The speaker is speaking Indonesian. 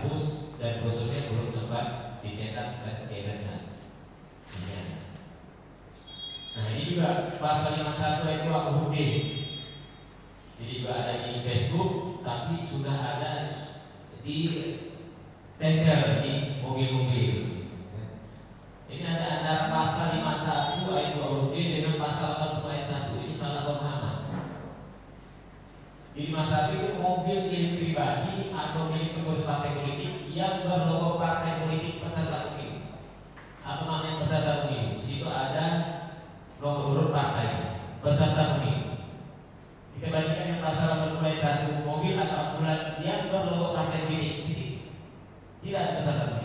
dihapus dan brosurnya belum sempat dicetak dan diedarkan. Nah ini juga pasal 51 ayat 2 huruf D. Jadi juga ada di Facebook, tapi sudah ada di tempel di mobil-mobil. Ini ada antara pasal 51 ayat 2 huruf D dengan pasal 40 ayat 1. Ini salah pemahaman. Di 51 itu mobil milik pribadi atau milik pengurus partai politik yang berlogo partai politik peserta pemilu. Apa maknanya peserta pemilu? Di situ ada nomor urut partai peserta pemilu. Kita bandingkan yang pasal 40 ayat 1, mobil atau ambulan yang berlogo partai politik. Tidak ada peserta pemilu.